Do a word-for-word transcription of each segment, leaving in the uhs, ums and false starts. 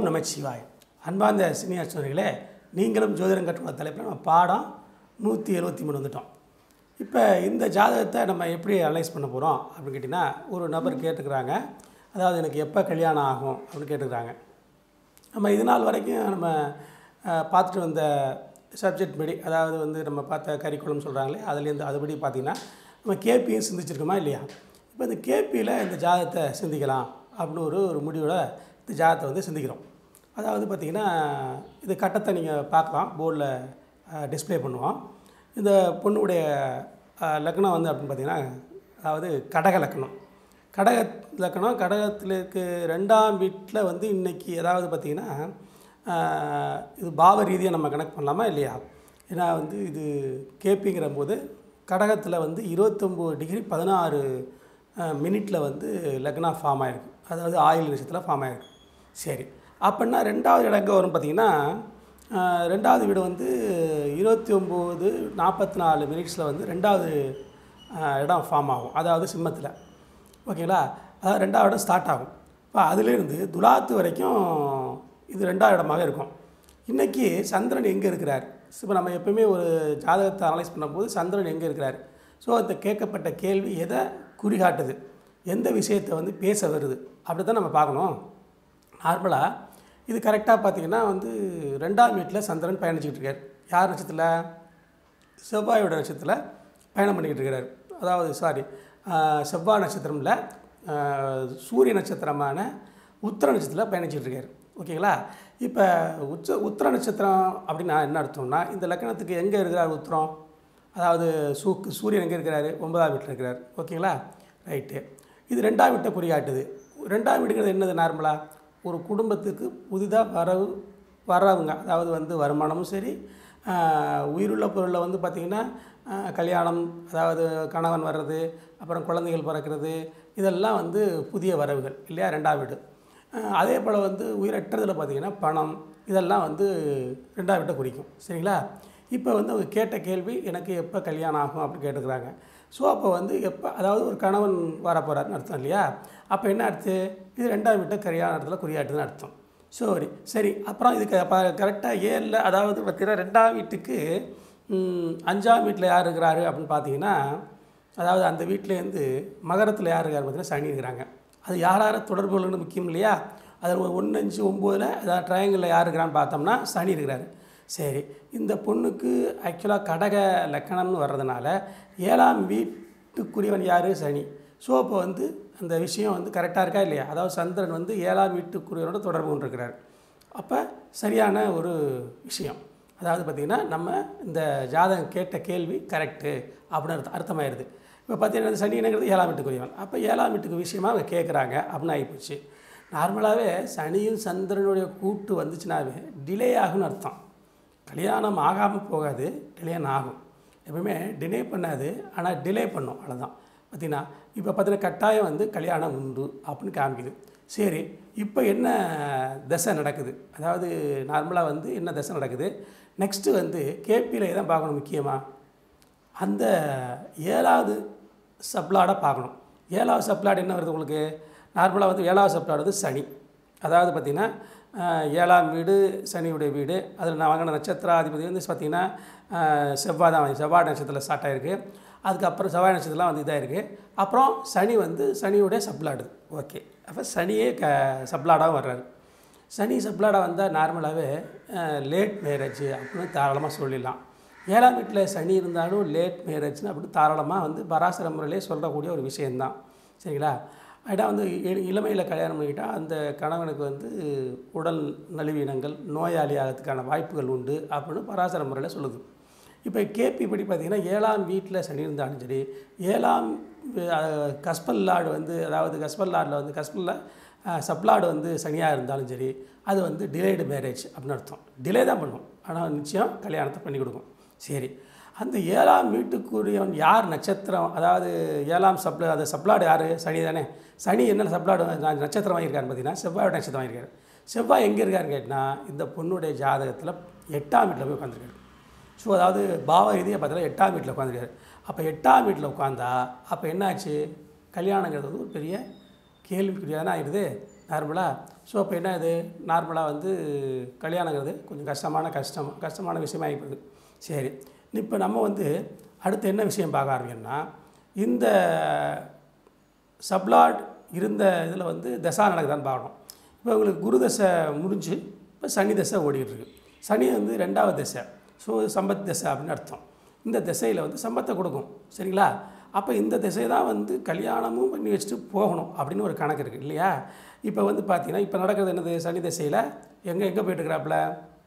நமச்சிவாய. அன்பார்ந்த சீனியர் சோதரிகளே, நீங்களும் ஜோதிடம் கற்றுக்கொள்ள தலைப்பில் நம்ம பாடம் நூற்றி எழுபத்தி மூணு வந்துட்டோம். இப்போ இந்த ஜாதகத்தை நம்ம எப்படி அனலைஸ் பண்ண போகிறோம் அப்படின்னு கேட்டிங்கன்னா, ஒரு நபர் கேட்டுக்கிறாங்க, அதாவது எனக்கு எப்போ கல்யாணம் ஆகும் அப்படின்னு கேட்டுக்கிறாங்க. நம்ம இது நாள் வரைக்கும் நம்ம பார்த்துட்டு வந்த சப்ஜெக்ட் படி, அதாவது வந்து நம்ம பார்த்த கரிக்குலம் சொல்கிறாங்களே, அதுலேருந்து அதுபடி பார்த்திங்கன்னா நம்ம கேபியும் சிந்திச்சிருக்கோமா இல்லையா? இப்போ இந்த கேபியில் இந்த ஜாதகத்தை சிந்திக்கலாம் அப்படின்னு ஒரு ஒரு முடிவோட இந்த ஜாதகத்தை வந்து சிந்திக்கிறோம். அதாவது பார்த்திங்கன்னா இது கட்டத்தை நீங்கள் பார்க்கலாம், போர்டில் டிஸ்பிளே பண்ணுவோம். இந்த பொண்ணுடைய லக்னம் வந்து அப்படின்னு பார்த்திங்கன்னா, அதாவது கடக லக்னம். கடக லக்னம் கடகத்தில் இருக்க ரெண்டாம் வீட்டில் வந்து இன்றைக்கி அதாவது பார்த்திங்கன்னா இது பாவ ரீதியாக நம்ம கணக்கு பண்ணலாமா இல்லையா? ஏன்னா வந்து இது கேபிங்கிற போது கடகத்தில் வந்து இருபத்தொம்போது டிகிரி பதினாறு மினிட்டில் வந்து லக்னா ஃபார்ம் ஆகிருக்கு, அதாவது ஆயில் நட்சத்திரத்தில் ஃபார்ம் ஆகிருக்கு. சரி, அப்படின்னா ரெண்டாவது இடம் எங்கே வரும் பார்த்திங்கன்னா, ரெண்டாவது வீடு வந்து இருபத்தி ஒம்பது நாற்பத்தி நாலு மினிட்ஸில் வந்து ரெண்டாவது இடம் ஃபார்ம் ஆகும், அதாவது சிம்மத்தில். ஓகேங்களா? அதாவது ரெண்டாவது இடம் ஸ்டார்ட் ஆகும். இப்போ அதுலேருந்து துலாத்து வரைக்கும் இது ரெண்டாவது இடமாக இருக்கும். இன்றைக்கி சந்திரன் எங்கே இருக்கிறார்? இப்போ நம்ம எப்போயுமே ஒரு ஜாதகத்தை அனலைஸ் பண்ணும்போது சந்திரன் எங்கே இருக்கிறார்? ஸோ இந்த கேட்கப்பட்ட கேள்வி எதை குறிகாட்டுது, எந்த விஷயத்தை வந்து பேச வருது அப்படி தான் நம்ம பார்க்கணும். நார்மலாக இது கரெக்டாக பார்த்திங்கன்னா வந்து ரெண்டாம் வீட்டில் சந்திரன் பயணிச்சிக்கிட்டு இருக்கார். யார் நட்சத்திரத்தில்? செவ்வாயோட நட்சத்திரத்தில் பயணம் பண்ணிக்கிட்டு இருக்கிறார். அதாவது சாரி செவ்வாய் நட்சத்திரமில் சூரிய நட்சத்திரமான உத்திர நட்சத்திரத்தில் பயணிச்சிக்கிட்டு இருக்கார். ஓகேங்களா? இப்போ உச்ச உத்திர நட்சத்திரம் அப்படின்னா என்ன அர்த்தம்னா, இந்த லக்னத்துக்கு எங்கே இருக்கிறார் உத்திரம்? அதாவது சூ சூரியன் எங்கே இருக்கிறாரு? ஒன்பதாம் வீட்டில் இருக்கிறார். ஓகேங்களா? ரைட்டு. இது ரெண்டாம் வீட்டை குறிகாட்டுது. ரெண்டாம் வீடுங்கிறது என்னது? நார்மலாக ஒரு குடும்பத்துக்கு புதிதாக வரவு வரவங்க, அதாவது வந்து வருமானமும் சரி, உயிருள்ள பொருளில் வந்து பார்த்திங்கன்னா கல்யாணம், அதாவது கணவன் வர்றது, அப்புறம் குழந்தைகள் பிறக்கிறது, இதெல்லாம் வந்து புதிய வரவுகள் இல்லையா? ரெண்டாம் வீடு. அதே போல் வந்து உயிரற்றதில் பார்த்திங்கன்னா பணம், இதெல்லாம் வந்து ரெண்டாம் வீட்டை குறிக்கும். சரிங்களா? இப்போ வந்து அவங்க கேட்ட கேள்வி எனக்கு எப்போ கல்யாணம் ஆகும் அப்படின்னு கேட்டுக்கிறாங்க. ஸோ அப்போ வந்து எப்போ, அதாவது ஒரு கணவன் வர போகிறாருன்னு அர்த்தம் இல்லையா? அப்போ என்ன அர்த்தம்? இது ரெண்டாம் வீட்டை கல்யாண இடத்துல குறியாட்டுதுன்னு அர்த்தம். சரி சரி அப்புறம் இதுக்கு அப்போ கரெக்டாக ஏழில், அதாவது பார்த்திங்கன்னா ரெண்டாம் வீட்டுக்கு அஞ்சாம் வீட்டில் யார் இருக்கிறாரு அப்படின்னு பார்த்தீங்கன்னா, அதாவது அந்த வீட்டிலேருந்து மகரத்தில் யார் இருக்காரு பார்த்திங்கன்னா சனி இருக்கிறாங்க. அது யார் யாரை தொடர்புகள்னு முக்கியம் இல்லையா? அதில் ஒரு ஒன்று அஞ்சு ஒம்போதில் அதாவது ட்ரையாங்கிளில் யார் இருக்கிறான்னு பார்த்தோம்னா சனி இருக்கிறாரு. சரி, இந்த பொண்ணுக்கு ஆக்சுவலாக கடக லக்கணம்னு வர்றதுனால ஏழாம் வீட்டுக்குரியவன் யார்? சனி. ஸோ அப்போ வந்து அந்த விஷயம் வந்து கரெக்டாக இருக்கா இல்லையா? அதாவது சந்திரன் வந்து ஏழாம் வீட்டுக்குரியவனோட தொடர்பு கொண்டிருக்கிறார். அப்போ சரியான ஒரு விஷயம். அதாவது பார்த்திங்கன்னா நம்ம இந்த ஜாதகம் கேட்ட கேள்வி கரெக்டு அப்படின்னு அர்த்தம் அர்த்தமாயிருது. இப்போ பார்த்தீங்கன்னா சனி என்னங்கிறது ஏழாம் வீட்டுக்குரியவன். அப்போ ஏழாம் வீட்டுக்கு விஷயமாக அவங்க கேட்குறாங்க அப்படின்னு ஆகிப்போச்சு. நார்மலாகவே சனியும் சந்திரனுடைய கூட்டு வந்துச்சுனாவே டிலே ஆகும்னு அர்த்தம். கல்யாணம் ஆகாமல் போகாது, கல்யாணம் ஆகும். எப்பவுமே டிலே பண்ணாது, ஆனால் டிலே பண்ணும், அவ்வளோதான். பார்த்திங்கன்னா இப்போ பார்த்தீங்கன்னா கட்டாயம் வந்து கல்யாணம் உண்டு அப்படின்னு காமிக்குது. சரி, இப்போ என்ன தசை நடக்குது? அதாவது நார்மலாக வந்து என்ன தசை நடக்குது? நெக்ஸ்ட்டு வந்து கேபியில் எதான் பார்க்கணும் முக்கியமாக? அந்த ஏழாவது சப்ளாடை பார்க்கணும். ஏழாவது சப்ளாட் என்ன வருது உங்களுக்கு? நார்மலாக வந்து ஏழாவது சப்ளாட் வந்து சனி. அதாவது பார்த்திங்கன்னா ஏழாம் வீடு சனியுடைய வீடு. அதில் நான் வாங்கின நட்சத்திராதிபதி வந்து பார்த்திங்கன்னா செவ்வாய் தான். செவ்வாய் நட்சத்திரத்தில் ஸ்டார்ட் ஆகிருக்கு. அதுக்கப்புறம் செவ்வாய் நட்சத்திரம்லாம் வந்து இதாக இருக்குது. அப்புறம் சனி வந்து சனியுடைய சப்ளாடு. ஓகே, அப்போ சனியே க சப்ளாடாகவும் வர்றாரு. சனி சப்ளாடாக வந்தால் நார்மலாகவே லேட் மேரேஜ் அப்படின்னு தாராளமாக சொல்லிடலாம். ஏழாம் வீட்டில் சனி இருந்தாலும் லேட் மேரேஜ்னு அப்படின்னு தாராளமாக வந்து பராசர முறையிலே சொல்லக்கூடிய ஒரு விஷயந்தான். சரிங்களா? ஏன்னா வந்து இளமையில் கல்யாணம் பண்ணிக்கிட்டால் அந்த கணவனுக்கு வந்து உடல் நலிவீனங்கள், நோயாளி ஆகிறதுக்கான வாய்ப்புகள் உண்டு அப்படின்னு பராசர முறையில் சொல்லுது. இப்போ கேபி படி பார்த்திங்கன்னா ஏழாம் வீட்டில் சனி இருந்தாலும் சரி, ஏழாம் கஸ்பல் லார்டு வந்து, அதாவது கஸ்பல் லார்டில் வந்து கஸ்பலில் சப்லாடு வந்து சனியாக இருந்தாலும் சரி, அது வந்து டிலேடு மேரேஜ் அப்படின்னு அர்த்தம். டிலே தான் பண்ணும், ஆனால் நிச்சயம் கல்யாணத்தை பண்ணி கொடுக்கும். சரி, அந்த ஏழாம் வீட்டுக்குரியவன் யார் நட்சத்திரம்? அதாவது ஏழாம் சப்ளா அது சப்ளாடு யார்? சனி தானே. சனி என்ன சப்ளாடு நட்சத்திரம் வாங்கியிருக்காருன்னு பார்த்தீங்கன்னா செவ்வாயோட நட்சத்திரம் வாங்கியிருக்காரு. செவ்வாய் எங்கே இருக்காருன்னு கேட்டால் இந்த பொண்ணுடைய ஜாதகத்தில் எட்டாம் வீட்டில் போய் உட்காந்துருக்காரு. ஸோ அதாவது பாவ ரீதியாக பார்த்தீங்கன்னா எட்டாம் வீட்டில் உட்காந்துருக்காரு. அப்போ எட்டாம் வீட்டில் உட்காந்தா அப்போ என்னாச்சு? கல்யாணங்கிறது வந்து ஒரு பெரிய கேள்விக்குரியாதானே ஆகிடுது நார்மலாக. ஸோ அப்போ என்ன இது நார்மலாக வந்து கல்யாணங்கிறது கொஞ்சம் கஷ்டமான கஷ்டம் கஷ்டமான விஷயமா ஆகிப்படுது. சரி, இப்போ நம்ம வந்து அடுத்து என்ன விஷயம் பார்க்க ஆரம்பிக்கணும்னா, இந்த சப்ளாட் இருந்த இதில் வந்து தசா நடக்குதான்னு பார்க்கணும். இப்போ உங்களுக்கு குரு தசை முடிஞ்சு இப்போ சனி தசை ஓடிக்கிட்டு இருக்குது. சனி வந்து ரெண்டாவது தசை, ஸோ சம்பத் தசை அப்படின்னு அர்த்தம். இந்த திசையில் வந்து சம்பத்தை கொடுக்கும். சரிங்களா? அப்போ இந்த திசை தான் வந்து கல்யாணமும் பண்ணி வச்சுட்டு போகணும் அப்படின்னு ஒரு கணக்கு இருக்குது இல்லையா? இப்போ வந்து பார்த்திங்கன்னா இப்போ நடக்கிறது என்னது, சனி திசையில் எங்கே எங்கே போய்ட்டுருக்கிறாப்புல,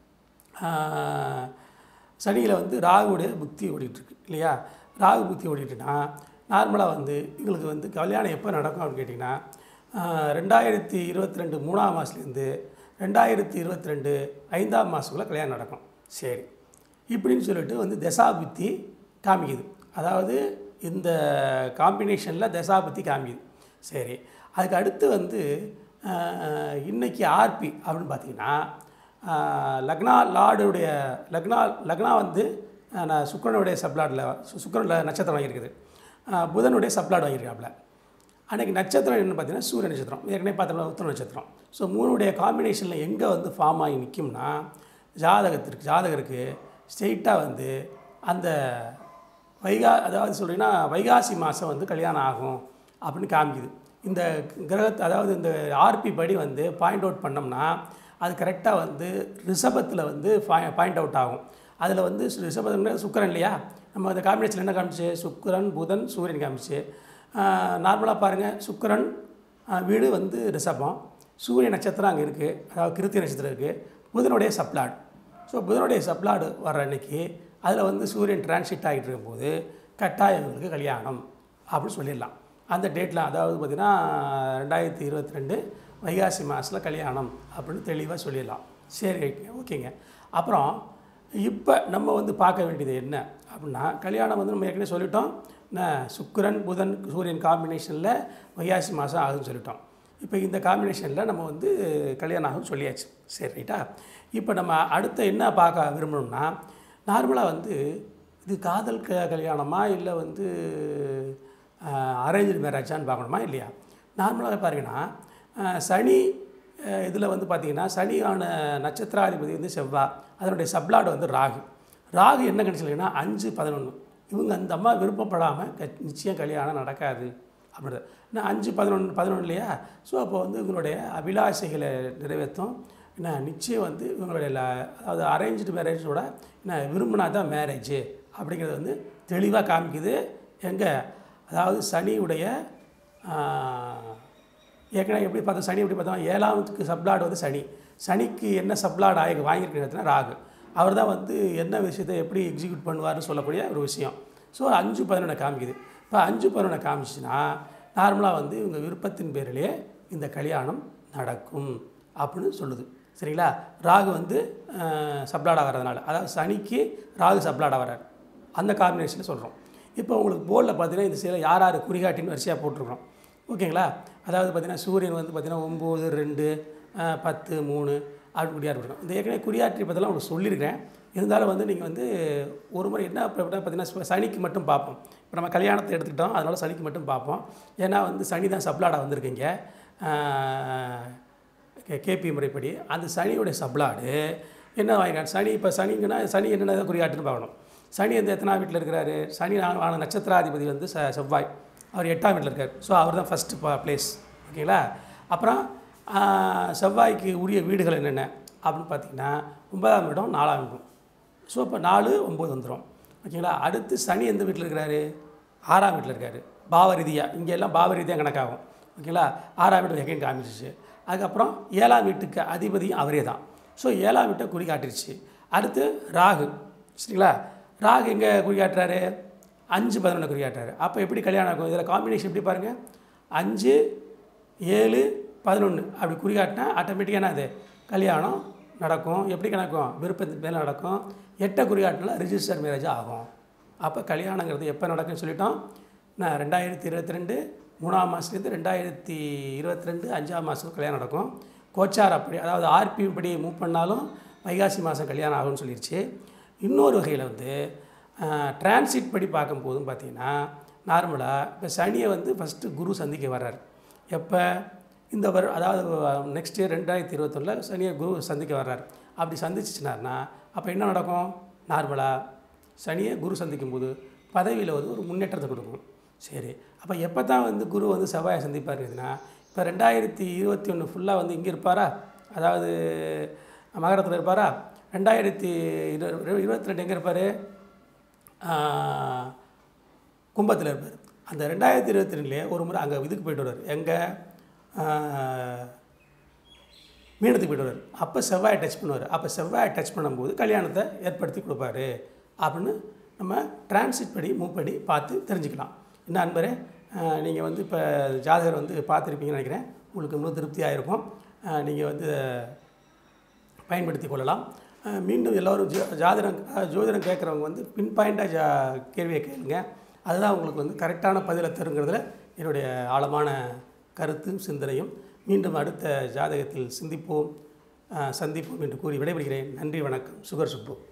சனியில் வந்து ராகுடைய புத்தி ஓடிட்டுருக்கு இல்லையா? ராகு புத்தி ஓடிட்டுனா நார்மலாக வந்து இவங்களுக்கு வந்து கல்யாணம் எப்போ நடக்கும் அப்படின்னு கேட்டிங்கன்னா, ரெண்டாயிரத்தி இருபத்தி ரெண்டு மூணாம் மாதத்துலேருந்து ரெண்டாயிரத்தி இருபத்தி ரெண்டு ஐந்தாம் மாதத்துக்குள்ளே கல்யாணம் நடக்கும். சரி, இப்படின்னு சொல்லிட்டு வந்து தசாபுத்தி காமிக்குது. அதாவது இந்த காம்பினேஷனில் தசாபுத்தி காமிக்குது. சரி, அதுக்கு அடுத்து வந்து இன்றைக்கி ஆர்பி அப்படின்னு பார்த்திங்கன்னா, லக்னா லார்டுடைய லக்னா லக்னா வந்து நான் சுக்கரனுடைய சப்ளாடில் சுக்கரனில் நட்சத்திரம் வாங்கியிருக்குது, புதனுடைய சப்ளாட் வாங்கியிருக்காப்புல. அன்றைக்கி நட்சத்திரம் என்னென்னு பார்த்தீங்கன்னா சூரிய நட்சத்திரம், ஏற்கனவே பார்த்தோம்னா உத்திர நட்சத்திரம். ஸோ மூணுடைய காம்பினேஷனில் எங்கே வந்து ஃபார்ம் ஆகி நிற்கும்னா, ஜாதகத்திற்கு ஜாதகருக்கு ஸ்ட்ரெயிட்டாக வந்து அந்த வைகா அதாவது சொல்கிறீங்கன்னா வைகாசி மாதம் வந்து கல்யாணம் ஆகும் அப்படின்னு காமிக்குது. இந்த கிரகத்தை அதாவது இந்த ஆர்பி படி வந்து பாயிண்ட் அவுட் பண்ணோம்னா அது கரெக்டாக வந்து ரிஷபத்தில் வந்து பாயிண்ட் அவுட் ஆகும். அதில் வந்து ரிஷபத்தில் சுக்கரன் இல்லையா, நம்ம அந்த காம்பினேஷன் என்ன காமிச்சு, சுக்கரன் புதன் சூரியன் காமிச்சு. நார்மலாக பாருங்கள், சுக்கரன் வீடு வந்து ரிஷபம், சூரிய நட்சத்திரம் அங்கே இருக்குது, அதாவது கிருத்திய நட்சத்திரம் இருக்குது, புதனுடைய சப்ளாட். ஸோ புதனுடைய சப்ளாடு வர்ற அன்றைக்கி அதில் வந்து சூரியன் டிரான்சிட் ஆகிட்டு இருக்கும்போது கட்டாயங்களுக்கு கல்யாணம் அப்படின்னு சொல்லிடலாம். அந்த டேட்டில் அதாவது பார்த்திங்கன்னா ரெண்டாயிரத்தி இருபத்தி ரெண்டு வைகாசி மாதத்தில் கல்யாணம் அப்படின்னு தெளிவாக சொல்லிடலாம். சரி, ஓகேங்க. அப்புறம் இப்போ நம்ம வந்து பார்க்க வேண்டியது என்ன அப்படின்னா, கல்யாணம் வந்து நம்ம ஏற்கனவே சொல்லிட்டோம், சுக்கிரன் புதன் சூரியன் காம்பினேஷனில் வைகாசி மாதம் ஆகுதுன்னு சொல்லிட்டோம். இப்போ இந்த காம்பினேஷனில் நம்ம வந்து கல்யாணம் ஆகும்னு சொல்லியாச்சு. சரி, ரைட்டா? இப்போ நம்ம அடுத்த என்ன பார்க்க விரும்பணும்னா, நார்மலாக வந்து இது காதல் க கல்யாணமா இல்லை வந்து அரேஞ்சு மேரேஜான்னு பார்க்கணுமா இல்லையா? நார்மலாக பாருங்கன்னா சனி இதில் வந்து பார்த்திங்கன்னா சனியான நட்சத்திராதிபதி வந்து செவ்வாய், அதனுடைய சப்ளாடு வந்து ராகு. ராகு என்ன கண்டிஷன்னா அஞ்சு பதினொன்று, இவங்க அந்த அம்மா விருப்பப்படாமல் க நிச்சயம் கல்யாணம் நடக்காது அப்படின்றது. ஏன்னா அஞ்சு பதினொன்று பதினொன்று இல்லையா? ஸோ அப்போ வந்து இவங்களுடைய அபிலாஷைகளை நிறைவேற்றும். என்ன நிச்சயம் வந்து இவங்களுடைய அதாவது அரேஞ்சு மேரேஜோட என்ன விரும்பினா தான் மேரேஜு அப்படிங்கிறது வந்து தெளிவாக காமிக்குது. எங்கே அதாவது சனியுடைய ஏற்கனவே எப்படி பார்த்தோம், சனி எப்படி பார்த்தோம், ஏழாவதுக்கு சப்ளாடு வந்து சனி, சனிக்கு என்ன சப்ளாடு ஆகி வாங்கியிருக்கிறதுனா ராகு. அவர் தான் வந்து என்ன விஷயத்தை எப்படி எக்ஸிக்யூட் பண்ணுவார்னு சொல்லக்கூடிய ஒரு விஷயம். ஸோ அஞ்சு பதினொன்று காமிக்குது. இப்போ அஞ்சு பதினொன்று காமிச்சுன்னா நார்மலாக வந்து இவங்க விருப்பத்தின் பேரிலே இந்த கல்யாணம் நடக்கும் அப்படின்னு சொல்லுது. சரிங்களா? ராகு வந்து சப்ளாடாக வர்றதுனால, அதாவது சனிக்கு ராகு சப்ளாடாக வர்றாரு, அந்த காம்பினேஷனில் சொல்கிறோம். இப்போ உங்களுக்கு போர்டில் பார்த்தீங்கன்னா இந்த சில யார் யார் குறிகாட்டின்னு வரிசையாக போட்டிருக்கிறோம். ஓகேங்களா? அதாவது பார்த்திங்கன்னா சூரியன் வந்து பார்த்திங்கன்னா ஒம்பது ரெண்டு பத்து மூணு அப்படி குறியாட்டி இருக்கணும். இந்த ஏற்கனவே குறியாற்றி பற்றிலாம் உங்களுக்கு சொல்லியிருக்கிறேன். இருந்தாலும் வந்து நீங்கள் வந்து ஒரு முறை என்ன பார்த்திங்கன்னா சனிக்கு மட்டும் பார்ப்போம். இப்போ நம்ம கல்யாணத்தை எடுத்துக்கிட்டோம், அதனால் சனிக்கு மட்டும் பார்ப்போம். ஏன்னா வந்து சனி தான் சப்ளாடாக வந்திருக்கீங்க கேபி முறைப்படி. அந்த சனியுடைய சப்ளாடு என்ன வாங்கிக்காட்டு சனி, இப்போ சனிங்கன்னா சனி என்னென்ன குறியாட்டுன்னு பார்க்கணும். சனி வந்து எத்தனாம் வீட்டில் இருக்கிறாரு, சனி ஆன நட்சத்திராதிபதி வந்து ச செவ்வாய், அவர் எட்டாம் வீட்டில் இருக்கார். ஸோ அவர் தான் ஃபஸ்ட்டு பிளேஸ். ஓகேங்களா? அப்புறம் செவ்வாய்க்கு உரிய வீடுகள் என்னென்ன அப்படின்னு பார்த்திங்கன்னா ஒன்பதாம் இடம் நாலாம் இடம். ஸோ இப்போ நாலு ஒம்பது வந்துடும். ஓகேங்களா? அடுத்து சனி எந்த வீட்டில் இருக்கிறாரு, ஆறாம் வீட்டில் இருக்கார். பாவரீதியாக இங்கே எல்லாம் பாவரீதியாக கணக்காகும். ஓகேங்களா? ஆறாம் வீட்டு செகண்ட் காமிச்சிச்சு. அதுக்கப்புறம் ஏழாம் வீட்டுக்கு அதிபதியும் அவரே தான். ஸோ ஏழாம் வீட்டை குறி காட்டிருச்சு. அடுத்து ராகு. சரிங்களா? ராகு எங்கே குறி காட்டுறாரு, அஞ்சு பதினொன்று குறி காட்டுறாரு. அப்போ எப்படி கல்யாணம் ஆகும், இதில் காம்பினேஷன் எப்படி பாருங்கள், அஞ்சு ஏழு பதினொன்று அப்படி குறி காட்டினா ஆட்டோமேட்டிக்கான அது கல்யாணம் நடக்கும். எப்படி கணக்கும், விருப்பத்துக்கு மேலே நடக்கும். எட்டை குறி காட்டினா ரிஜிஸ்டர் மேரேஜ் ஆகும். அப்போ கல்யாணங்கிறது எப்போ நடக்குன்னு சொல்லிட்டோம். நான் ரெண்டாயிரத்தி இருபத்தி ரெண்டு மூணாம் மாதத்துலேருந்து ரெண்டாயிரத்தி இருபத்தி ரெண்டு அஞ்சாம் மாதத்துக்கு கல்யாணம் நடக்கும். கோச்சார் அப்படி அதாவது ஆர்பி படி மூவ் பண்ணாலும் வைகாசி மாதம் கல்யாணம் ஆகும்னு சொல்லிடுச்சு. இன்னொரு வகையில் வந்து டிரான்சிட் படி பார்க்கும்போதும் பார்த்திங்கன்னா நார்மலாக இப்போ சனியை வந்து ஃபஸ்ட்டு குரு சந்திக்க வர்றார். எப்போ இந்த வரு அதாவது நெக்ஸ்ட் இயர் ரெண்டாயிரத்தி இருபத்தொன்னில் சனியை குரு சந்திக்க வர்றார். அப்படி சந்திச்சிச்சினார்னா அப்போ என்ன நடக்கும்? நார்மலாக சனியை குரு சந்திக்கும் போது பதவியில் வந்து ஒரு முன்னேற்றத்தை கொடுக்கும். சரி, அப்போ எப்போ தான் வந்து குரு வந்து செவ்வாயை சந்திப்பாருன்னா, இப்போ ரெண்டாயிரத்தி இருபத்தி ஒன்று ஃபுல்லாக வந்து இங்கே இருப்பாரா, அதாவது மகரத்தில் இருப்பாரா? ரெண்டாயிரத்தி இரு இருபத்தி ரெண்டு எங்கே இருப்பார்? கும்பத்தில் இருப்பார். அந்த ரெண்டாயிரத்தி இருபத்தி ரெண்டுலேயே ஒரு முறை அங்கே இதுக்கு போய்ட்டு வருவார். எங்கே? மீனத்துக்கு போய்ட்டு வருவார். அப்போ செவ்வாயை டச் பண்ணுவார். அப்போ செவ்வாயை டச் பண்ணும்போது கல்யாணத்தை ஏற்படுத்தி கொடுப்பாரு அப்படின்னு நம்ம டிரான்சிட் படி மூவ் படி பார்த்து தெரிஞ்சுக்கலாம். என்ன அன்பரே, நீங்கள் வந்து இப்போ ஜாதகர் வந்து பார்த்துருப்பீங்கன்னு நினைக்கிறேன். உங்களுக்கு இன்னும் திருப்தியாக இருக்கும். நீங்கள் வந்து பயன்படுத்தி கொள்ளலாம். மீண்டும் எல்லோரும் ஜோ ஜாதகம் ஜோதிடம் கேட்குறவங்க வந்து பின் பாயிண்ட்டாக ஜா கேள்வியை கேளுங்க. அதுதான் உங்களுக்கு வந்து கரெக்டான பதிலை தருங்கிறதுல என்னுடைய ஆழமான கருத்தும் சிந்தனையும். மீண்டும் அடுத்த ஜாதகத்தில் சிந்திப்போம், சந்திப்போம் என்று கூறி விடைபெறுகிறேன். நன்றி, வணக்கம். சுகர் சுப்பு.